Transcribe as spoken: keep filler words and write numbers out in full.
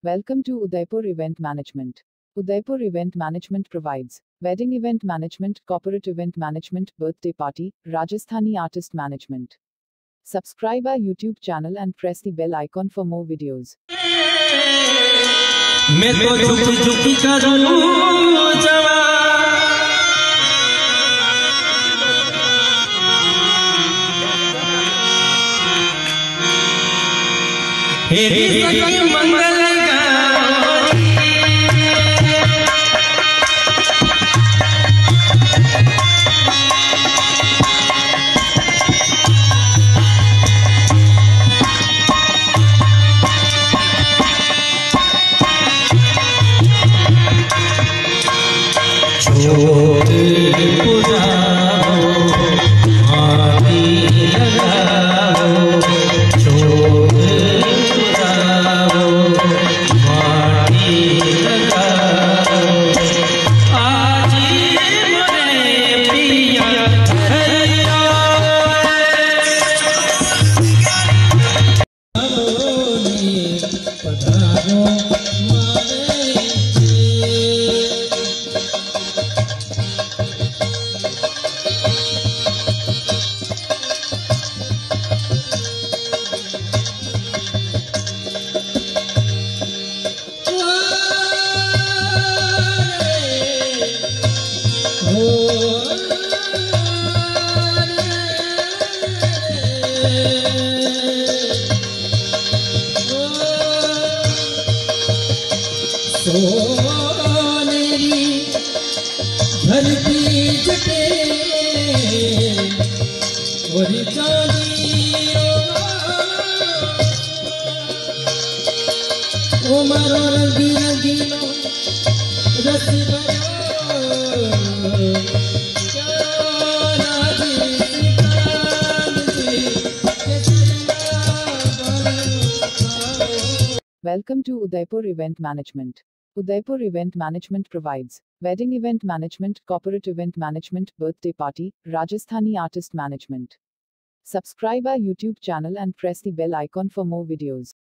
Welcome to Udaipur Event Management. Udaipur Event Management provides wedding event management, corporate event management, birthday party, Rajasthani artist management. Subscribe our YouTube channel and press the bell icon for more videos. मैं तो झुक झुक करूं जवान हेरी सकी मंगल सोनेरी धरती जटे और चांदी ओ मारो रंगी रंगीनो रस Welcome to Udaipur Event Management. Udaipur Event Management provides wedding event management, corporate event management, birthday party, Rajasthani artist management. Subscribe our YouTube channel and press the bell icon for more videos.